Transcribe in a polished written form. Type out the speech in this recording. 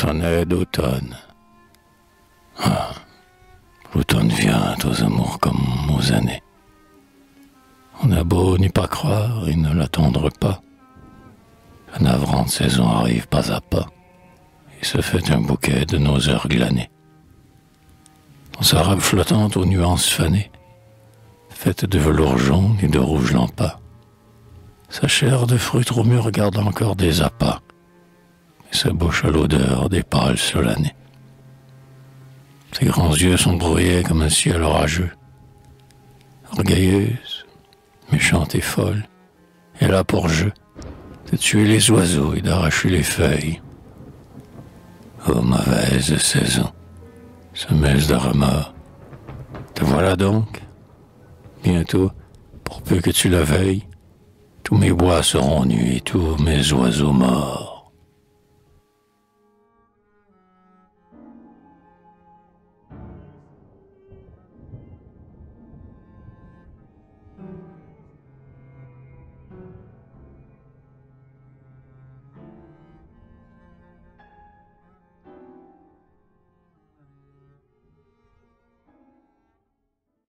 sonnait d'automne. Ah, l'automne vient aux amours comme aux années. On a beau n'y pas croire et ne l'attendre pas. La navrante saison arrive pas à pas et se fait un bouquet de nos heures glanées. Dans sa robe flottante aux nuances fanées, faite de velours jaune et de rouge lampas, sa chair de fruits trop mûrs garde encore des appâts et sa bouche à l'odeur des pâles solanés. Ses grands yeux sont brouillés comme un ciel orageux. Orgueilleuse, méchante et folle, elle a pour jeu de tuer les oiseaux et d'arracher les feuilles. Ô mauvaise saison, semeuse de remords, te voilà donc. Bientôt, pour peu que tu le veuilles, tous mes bois seront nus et tous mes oiseaux morts.